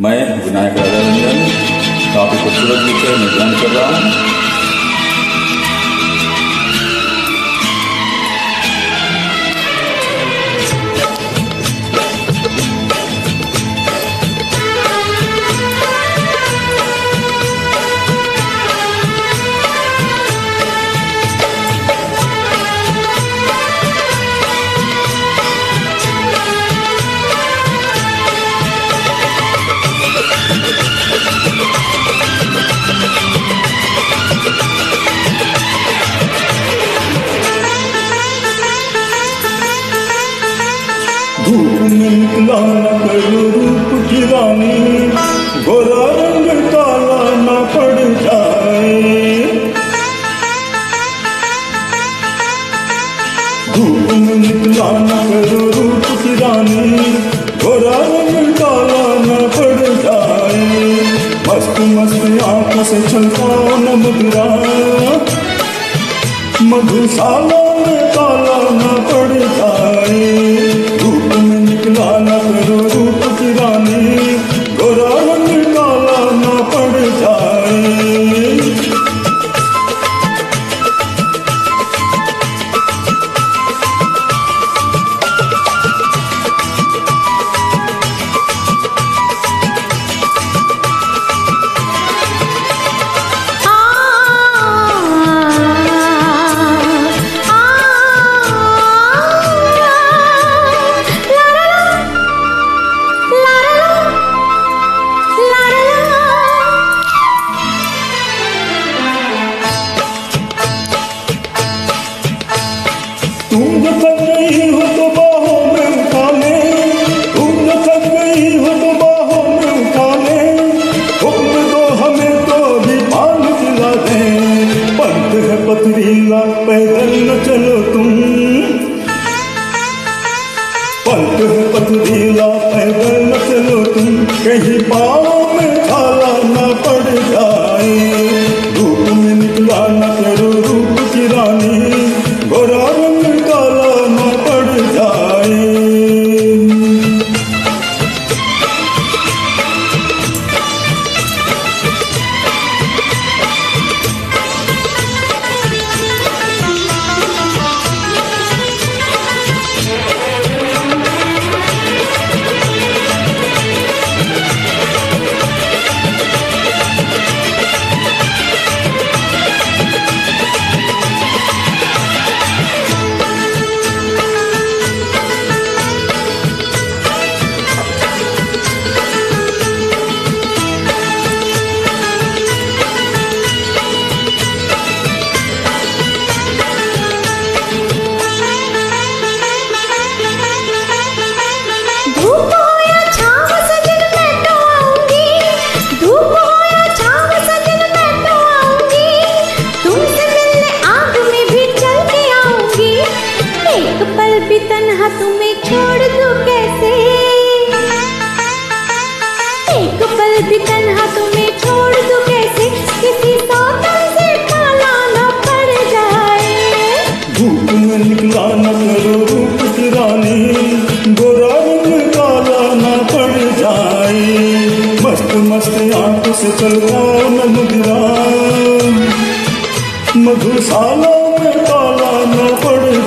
मैं विनायक राजा रंजन काफी खूबसूरत विषय में ध्यान कर रहा हूँ। धूप में निकला न करो रूप की रानी, गोरा रंग काला न पड़ जाए। धूप में निकला न करो रूप की रानी, गोरा रंग काला न पड़ जाए। मस्त मस्त आंखों से छलकाओ न मदिरा, मधुशाला में काला न पड़ जाए। धूप में निकला न करो रूप की रानी, गोरा रंग काला न पड़ जाए। तुम जो थक गई हो तो बाहों में उठा ले, तुम जो थक गई हो तो बाहों में उठा ले। हुक्म दो हमें तो भी पान पिला दे, पंथ है पथरीला पैदल न चलो तुम। पंथ है पथरीला पैदल न चलो तुम, कहीं पाँव में छाला न पड़ जाए। धूप में निकला न करो रूप की रानी, गोरा रंग काला न पड़ जाए। तुम्हें छोड़ दूं कैसे, एक पल भी तन्हा तुम्हें छोड़ दूं कैसे, किसी सौतन से काला न पड़ जाए। धूप में निकला न करो रूप की रानी, गोरा रंग काला न पड़ जाए। मस्त मस्त आंखों से चलकाओ न मदिरा, मधुशाला में काला न पड़